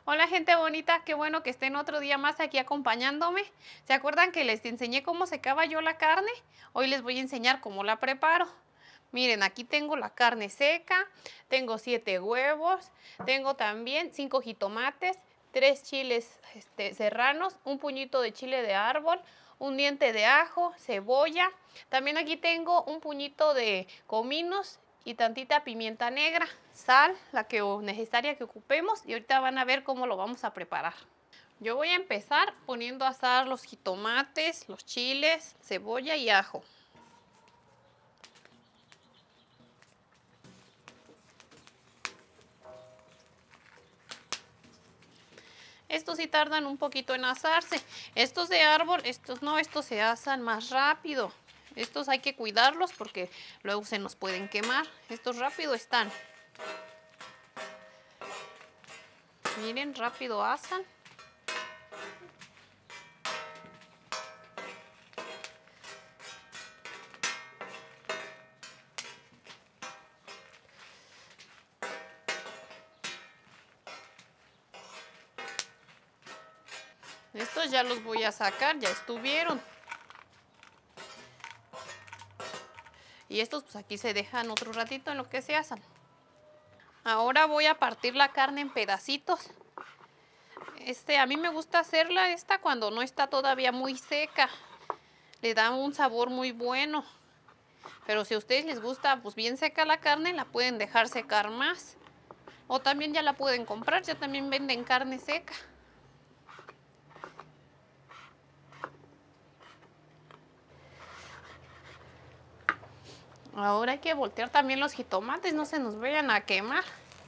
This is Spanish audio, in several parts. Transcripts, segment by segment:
Hola gente bonita, qué bueno que estén otro día más aquí acompañándome. ¿Se acuerdan que les enseñé cómo secaba yo la carne? Hoy les voy a enseñar cómo la preparo. Miren, aquí tengo la carne seca, tengo 7 huevos, tengo también 5 jitomates, 3 chiles serranos, un puñito de chile de árbol, un diente de ajo, cebolla. También aquí tengo un puñito de cominos y tantita pimienta negra, sal, la que necesaria que ocupemos, y ahorita van a ver cómo lo vamos a preparar. Yo voy a empezar poniendo a asar los jitomates, los chiles, cebolla y ajo. Estos sí tardan un poquito en asarse. Estos de árbol, estos no, estos se asan más rápido. Estos hay que cuidarlos porque luego se nos pueden quemar. Estos rápido están. Miren, rápido asan. Estos ya los voy a sacar, ya estuvieron. Y estos pues aquí se dejan otro ratito en lo que se asan. Ahora voy a partir la carne en pedacitos. A mí me gusta hacerla cuando no está todavía muy seca. Le da un sabor muy bueno. Pero si a ustedes les gusta pues bien seca la carne, la pueden dejar secar más. O también ya la pueden comprar, ya también venden carne seca. Ahora hay que voltear también los jitomates, no se nos vayan a quemar.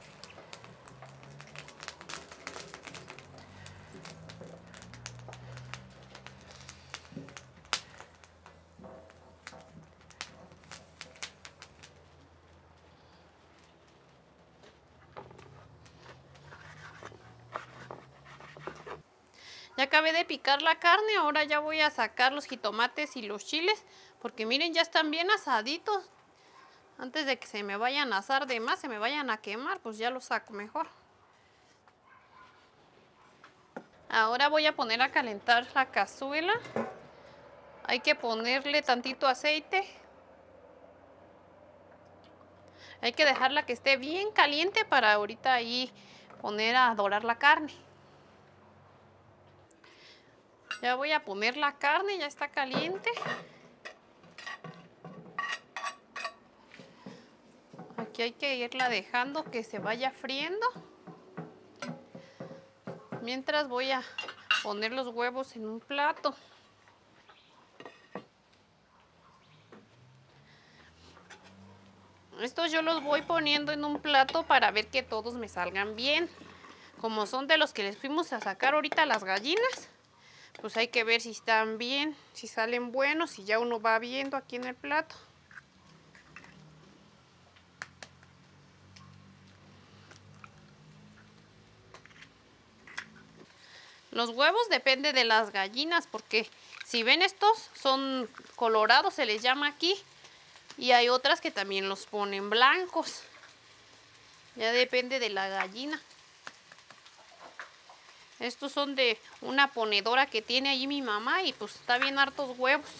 Ya acabé de picar la carne, ahora ya voy a sacar los jitomates y los chiles, porque miren, ya están bien asaditos. Antes de que se me vayan a asar de más, se me vayan a quemar, pues ya los saco mejor. Ahora voy a poner a calentar la cazuela. Hay que ponerle tantito aceite. Hay que dejarla que esté bien caliente para ahorita ahí poner a dorar la carne. Ya voy a poner la carne, ya está caliente. Aquí hay que irla dejando que se vaya friendo. Mientras voy a poner los huevos en un plato. Estos yo los voy poniendo en un plato para ver que todos me salgan bien. Como son de los que les fuimos a sacar ahorita las gallinas, pues hay que ver si están bien, si salen buenos, y ya uno va viendo aquí en el plato. Los huevos depende de las gallinas, porque si ven estos son colorados, se les llama aquí, y hay otras que también los ponen blancos. Ya depende de la gallina. Estos son de una ponedora que tiene allí mi mamá y pues está bien hartos huevos.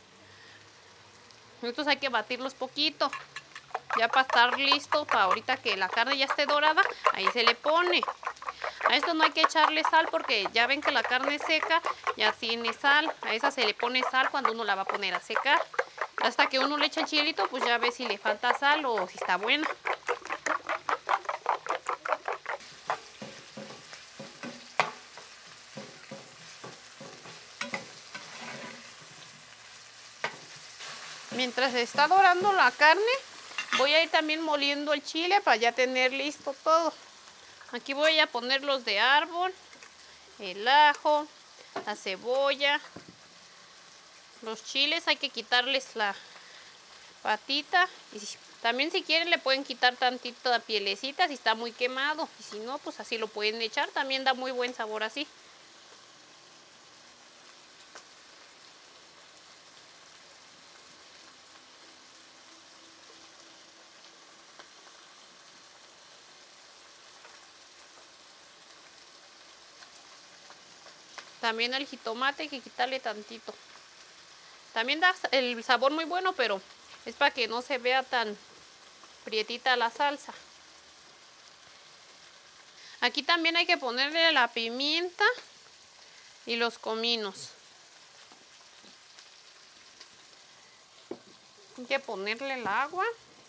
Estos hay que batirlos poquito. Ya para estar listo, para ahorita que la carne ya esté dorada, ahí se le pone. A esto no hay que echarle sal porque ya ven que la carne seca ya tiene sal. A esa se le pone sal cuando uno la va a poner a secar. Hasta que uno le echa el chilito, pues ya ve si le falta sal o si está buena. Mientras se está dorando la carne, voy a ir también moliendo el chile para ya tener listo todo. Aquí voy a poner los de árbol, el ajo, la cebolla, los chiles. Hay que quitarles la patita. Y también si quieren le pueden quitar tantito la pielecita si está muy quemado. Y si no, pues así lo pueden echar. También da muy buen sabor así. También el jitomate hay que quitarle tantito. También da el sabor muy bueno, pero es para que no se vea tan prietita la salsa. Aquí también hay que ponerle la pimienta y los cominos. Hay que ponerle el agua.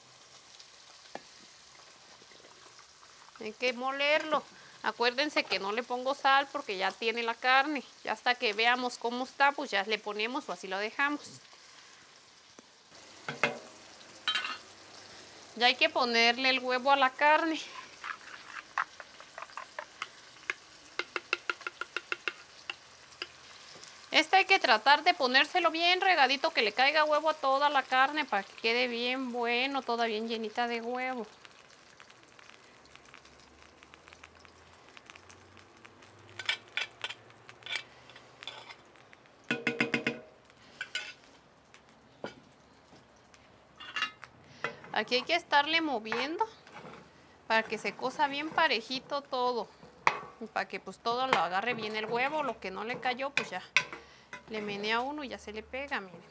Hay que molerlo. Acuérdense que no le pongo sal porque ya tiene la carne. Ya hasta que veamos cómo está, pues ya le ponemos o así lo dejamos. Ya hay que ponerle el huevo a la carne. Este hay que tratar de ponérselo bien regadito, que le caiga huevo a toda la carne para que quede bien bueno, toda bien llenita de huevo. Aquí hay que estarle moviendo para que se cosa bien parejito todo. Y para que pues todo lo agarre bien el huevo, lo que no le cayó pues ya le menea uno y ya se le pega, miren.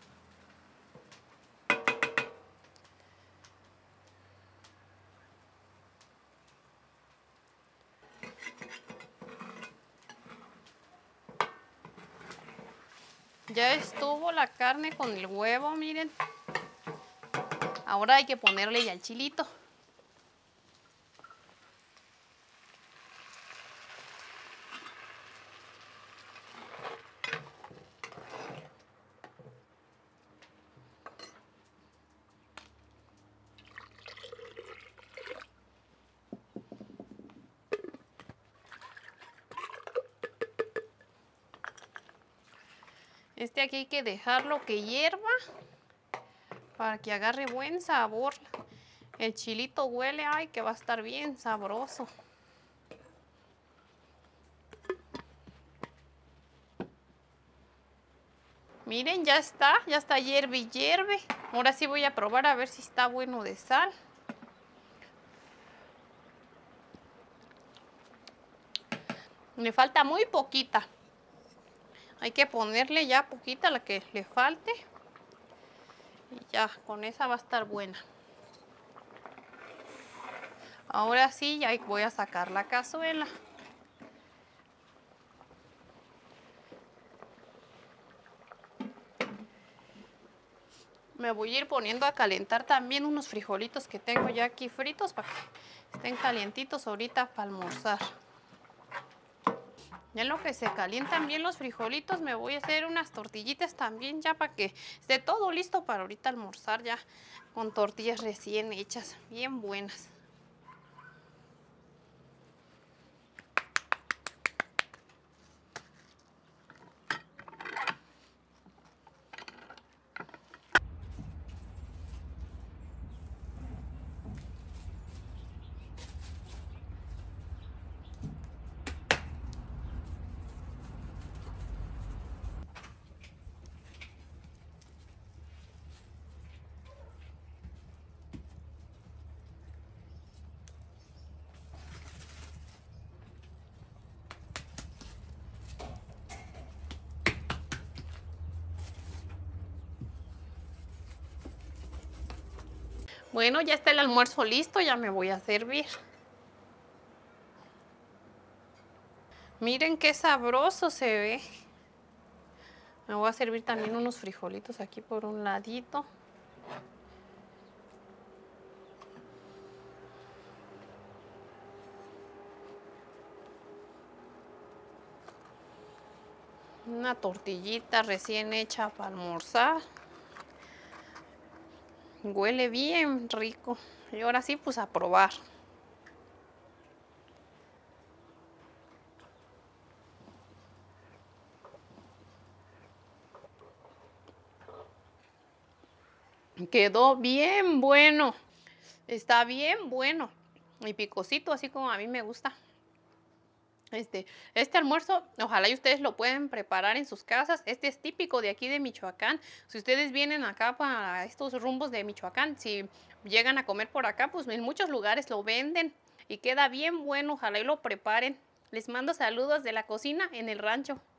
Ya estuvo la carne con el huevo, miren. Ahora hay que ponerle ya el chilito. Este aquí hay que dejarlo que hierva para que agarre buen sabor. El chilito huele, ay, que va a estar bien sabroso. Miren, ya está hierve y hierve. Ahora sí voy a probar a ver si está bueno de sal. Le falta muy poquita. Hay que ponerle ya poquita la que le falte. Y ya, con esa va a estar buena. Ahora sí, ya voy a sacar la cazuela. Me voy a ir poniendo a calentar también unos frijolitos que tengo ya aquí fritos para que estén calientitos ahorita para almorzar. Ya en lo que se calientan bien los frijolitos, me voy a hacer unas tortillitas también ya para que esté todo listo para ahorita almorzar ya con tortillas recién hechas, bien buenas. Bueno, ya está el almuerzo listo, ya me voy a servir. Miren qué sabroso se ve. Me voy a servir también unos frijolitos aquí por un ladito. Una tortillita recién hecha para almorzar. Huele bien rico. Y ahora sí, pues a probar. Quedó bien bueno. Está bien bueno. Y picosito, así como a mí me gusta. Este almuerzo, ojalá y ustedes lo pueden preparar en sus casas. Este es típico de aquí de Michoacán. Si ustedes vienen acá para estos rumbos de Michoacán, si llegan a comer por acá, pues en muchos lugares lo venden y queda bien bueno. Ojalá y lo preparen. Les mando saludos de la cocina en el rancho.